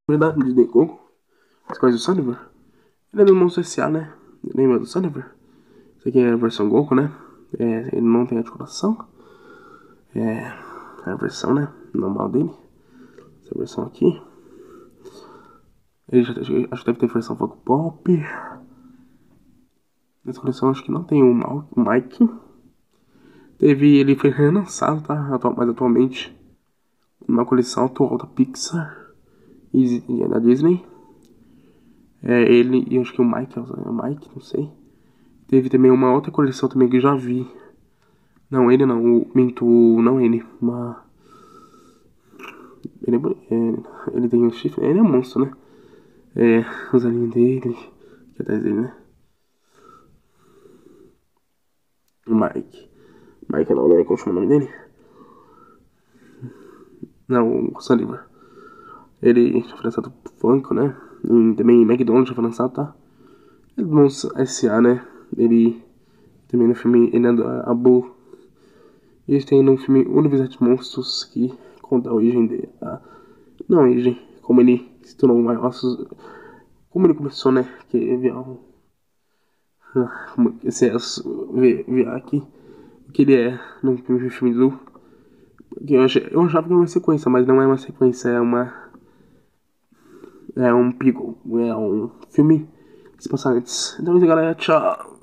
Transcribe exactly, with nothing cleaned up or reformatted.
Verdade, Disney Goku. Você conhece o Sunniver? Ele é do Monstro S A, né? Lembra do Sunniver? Esse aqui é a versão Goku, né? É, ele não tem articulação. É a versão, né? Normal dele. Essa versão aqui. Ele já, acho que deve ter versão Funko Pop. Nessa coleção acho que não tem o, Mal, o Mike. Teve, ele foi relançado, tá? Atual, mas atualmente uma coleção atual da Pixar e, e é da Disney. É ele e acho que o Mike, é o Mike, não sei. Teve também uma outra coleção também que eu já vi. Não, ele não, o Minto, não ele. Uma... Ele, é, é, ele tem um chifre, ele é um monstro, né? É, os olhinhos dele, que atrás dele, né? O Mike. Mike não, né? Como chama o nome dele? Não, o Sullivan. Ele já foi lançado pro Funko, né? E também McDonald's já foi lançado, tá? Ele é Monstro S A, né? Ele também no filme, ele é da Abu. E eles têm no filme Universidade de Monstros que conta a origem dele. A... Não a origem, como ele se tornou um maior. Como ele começou, né? Que ver um. Como esse é ver, ver aqui o que ele é no primeiro filme do. Que eu, achei, eu achava que era uma sequência, mas não é uma sequência, é uma. É um pico, é um filme que se passa antes. Então, galera, tchau.